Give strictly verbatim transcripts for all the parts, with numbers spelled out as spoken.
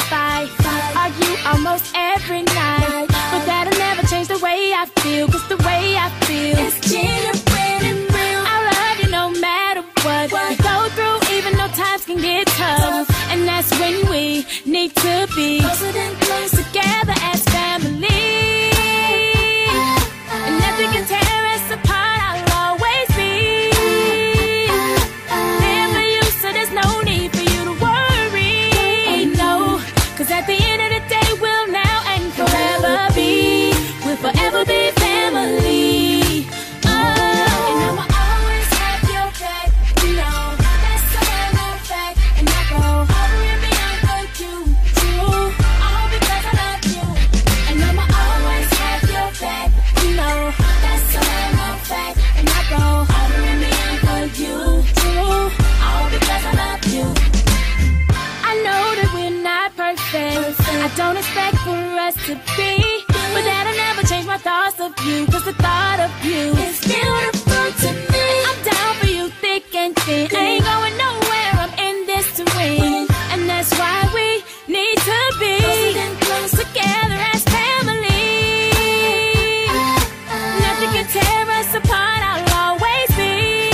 fight, argue almost every night, but that'll never change the way I feel, cause the way I feel is genuine and real. I love you no matter what we go through, even though times can get tough, and that's when we need to be closer than close together as family, and nothing can tear us apart. I'll always be there for you, so there's no need for you to worry, no, cause at the end of the day we'll now and forever be, we'll forever be family. Oh, and I'ma always have your back, you know, that's a real fact, and I go over and beyond for you, too, all because I love you, and I'ma always have your back, you know, that's a real fact, and I go over and beyond for you, too, all because I love you. I know that we're not perfect, I don't expect for us to be, but that'll never change my thoughts of you, cause the thought of you is beautiful to me. I'm down for you thick and thin, I ain't going nowhere, I'm in this to win, and that's why we need to be close together as family. Nothing can tear us apart, I'll always be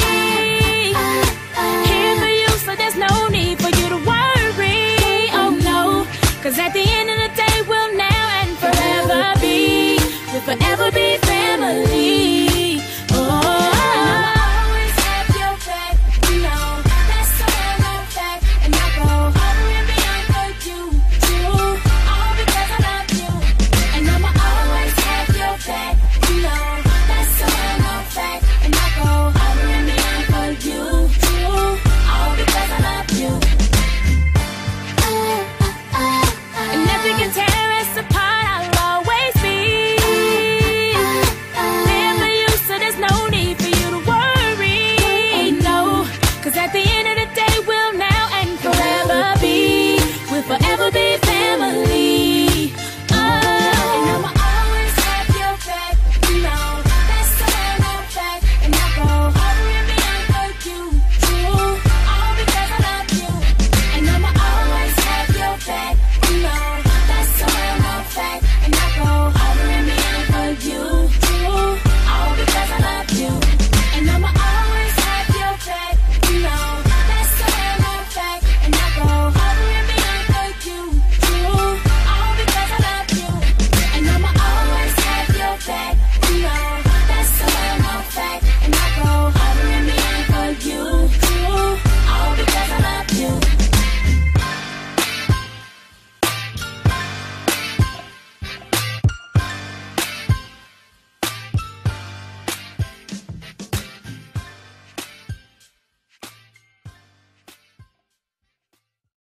here for you, so there's no need for you to worry, oh no, cause at the end of the day we'll now and forever be, we'll forever be family. Oh, and I'ma always have your back, you know, that's a real fact, and I go over and beyond for you, too, all because I love you, and I'ma always have your back, you know, that's a real fact, and I go over and beyond for you, too, all because I love you. And nothing can tear us apart, I'll always be there for you, so there's no need for you to worry, no, cause at the end of the day we'll now and forever be, we'll forever be family. Oh, and I'ma always have your back, you know, that's a real fact, and I go over and beyond for you, too, all because I love you, and I'ma always have your back, you know,